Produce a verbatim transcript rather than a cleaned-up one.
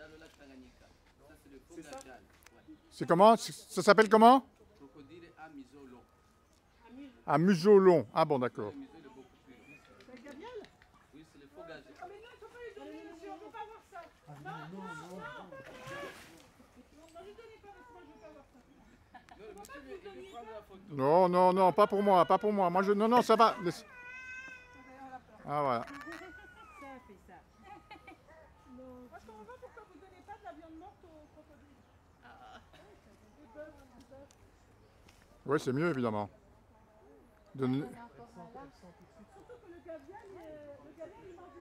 C'est comment? Ça s'appelle comment? Crocodile à museau long. À museau long. Ah bon, d'accord. Le museau est beaucoup plus long. C'est le gavial? Oui, c'est le faux gazé. Ah mais non, il ne faut pas lui donner, monsieur, on ne peut pas voir ça. Non, non, non, non. Non, ne lui donnez pas, parce que moi je ne veux pas voir ça. Non, le monsieur veut, il veut prendre la photo. Non, non, non, pas pour moi, pas pour moi. Moi, je... Non, non, ça va. Laisse- Ah, voilà. Ça fait ça. Non, parce qu'on voit pourquoi vous ne donnez pas de la viande morte au crocodile. Ah. Des bœufs, des bœufs. Oui, c'est mieux, évidemment. De... Surtout que le gavial, le gavial, il mange